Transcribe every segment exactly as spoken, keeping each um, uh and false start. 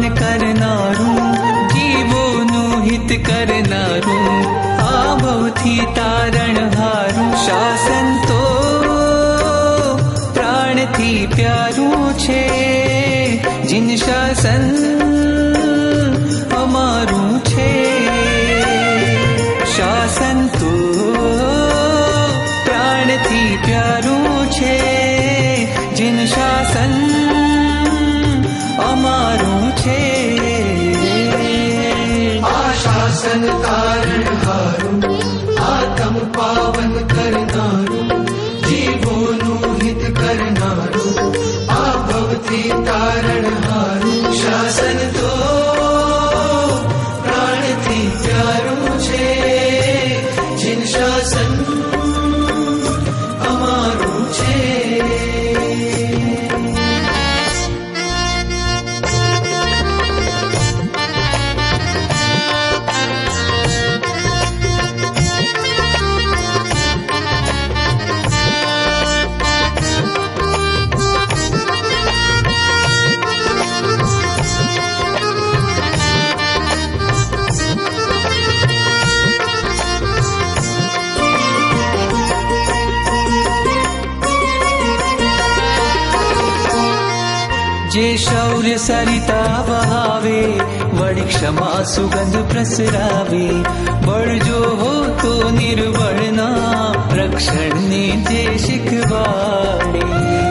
पावन करनारू, जीवोनु हित करनारू, आभवथी तारण हारू। शासन तो प्राणथी प्यारू छे, जिन शासन अमारू छे। शासन तो प्राणथी प्यारू छे, जिन शासन अमारू छे। आ शासन तारण हारू, आत्म पावन करनारू, जीवोनु हित करनारू, आभवथी तारण हारू। शासन तो प्राणथी प्यारू छे, जिन शासन अमारू छे। जे शौर्य सरिता बहावे, वड़ी क्षमा सुगंध प्रसरावे। बड़ जो हो तो निर्बल ना, रक्षण ने जे शिखवाड़े।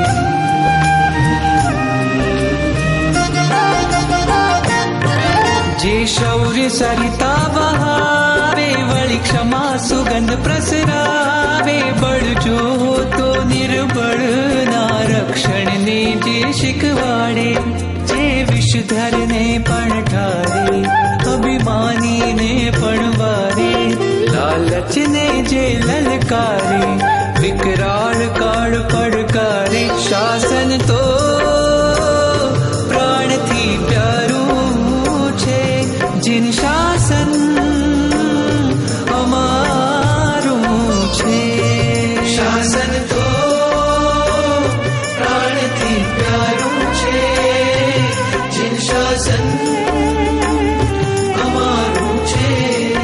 जे शौर्य सरिता बहावे, वड़ी क्षमा सुगंध प्रसरावे। बड़ जो हो तो निर्बल ना, रक्षण ने जे शिखवाड़े। जे विषधर ने पण ठारे, अभिमानी ने पण वारे। लालच ने जे ललकारे, विकराल काल पड़कारे। शासन तो प्राणथी प्यारू छे, जिन शासन अमारू छे। शासन तो प्राणथी प्यारू छे, जिन शासन अमारू छे।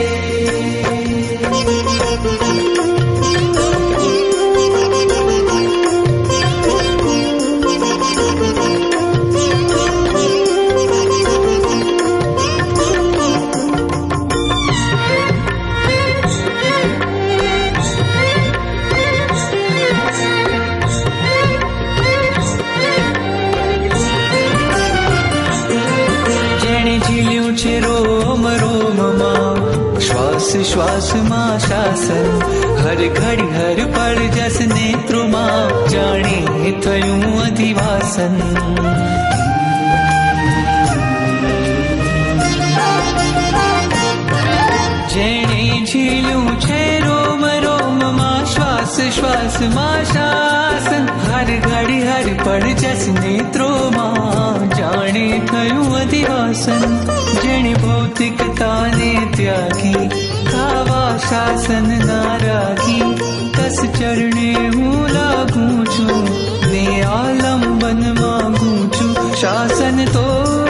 श्वास मां शासन, हर घड़ी हर पल जस नेत्रु मां, जाने थयूं अधिवासन। जेने झील्यूं छे रोम रोम मां, श्वास श्वास मां शासन। हर घड़ी हर पल जस नेत्रो मां, जाने थयूं अधिवासन। जेने भौतिकता ने त्यागी, खावा शासन नारागी। तस चरणे हूँ लागू छू, ने आलम्बन मांगू छू। शासन तो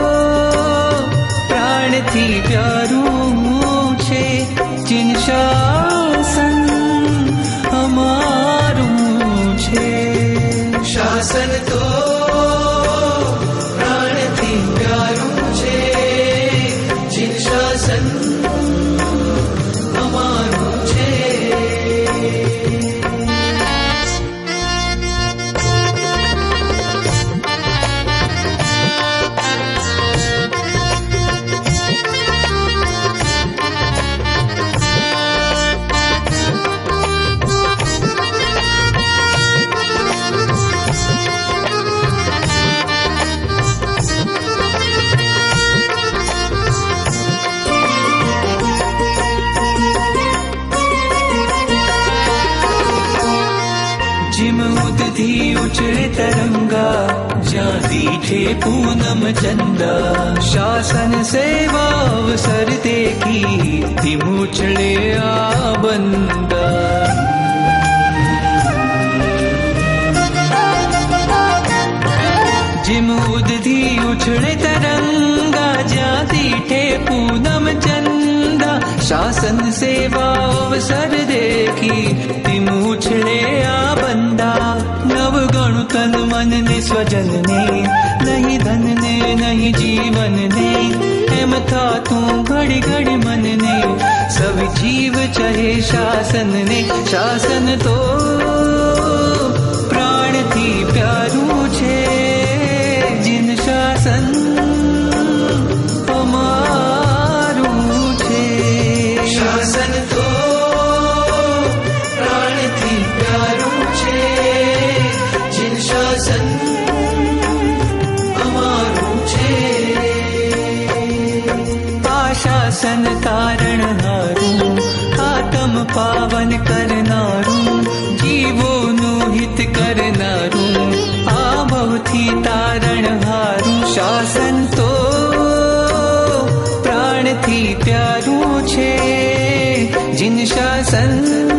प्राणथी प्यारू छे, जिन शासन अमारू छे। शासन तो प्राणथी प्यारू छे, जिन शासन अमारू छे। उचरे तरंगा, जा दीठे पूनम चंदा। शासन सेवा अवसर देखी, तिमुचड़े आ बंदा। जिम उदधी उछड़े तरंगा, पूनम चंदा शासन सेवा अवसर देखी तिम उछले आ बंदा नव गणु तन मन ने स्वजन ने नहीं धन ने नहीं जीवन ने हेम था तू घड़ी घड़ी मन ने सब जीव चाहे शासन ने शासन तो प्राण थी प्यारू छे जिन शासन अमारू छे शासन तो प्राण थी प्यारू छे जिन शासन अमारू छे आ शासन तारण हारू आत्म पावन करनारू जीवोनु हित करनारू आ भवथी तारण हारू शासन तो प्राण थी प्यारू छे जिन शासन